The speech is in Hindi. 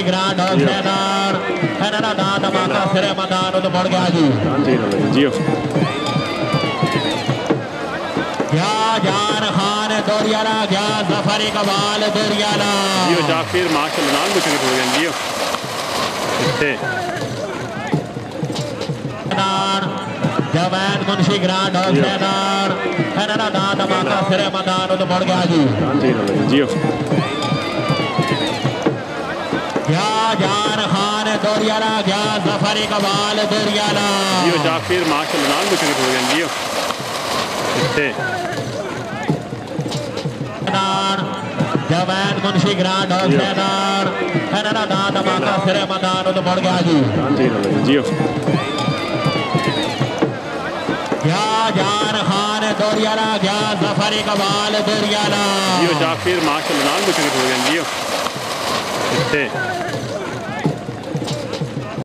ग्रांड हौसलेदार इन्होंने दा धमाका सिरे मैदान तो मुड़ गया जी क्या जान खान दोरियाला क्या जफर इकबाल दोरियाला जाफिर माशाल्लाह नाल मुझे हो गया जवैन मुंशी ग्रांड हौसलेदार इन्होंने दा धमाका सिरे मैदान तो मुड़ गया जी क्या जान खान दोरियाला क्या जफर इकबाल दोरियाला जाफिर माशाल्लाह नाल मुझे हो गया जवैन मुंशी ग्रांड हौसलेदार इन्होंने दा धमाका सिरे मैदान तो मुड़ गया जी क्या जान खान दोरियाला क्या जफर इकबाल दोरियाला जाफिर माशाल्लाह नाल मुझे हो गया